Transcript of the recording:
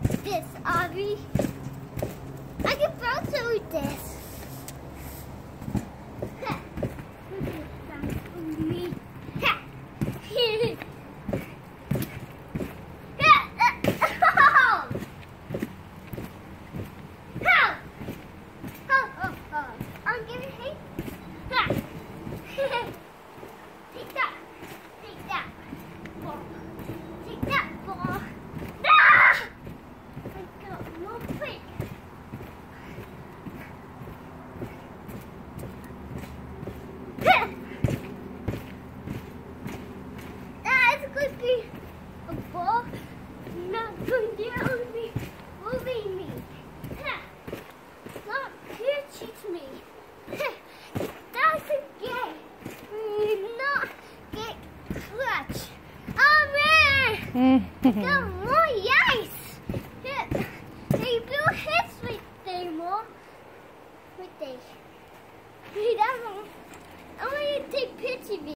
this, Avi. I can bounce with this. Not going to be moving me. Not pitch me. That's a game. Not get clutch. Amen. Come on, yes. They build hits with them more. With they. I'm going to take pictures of it.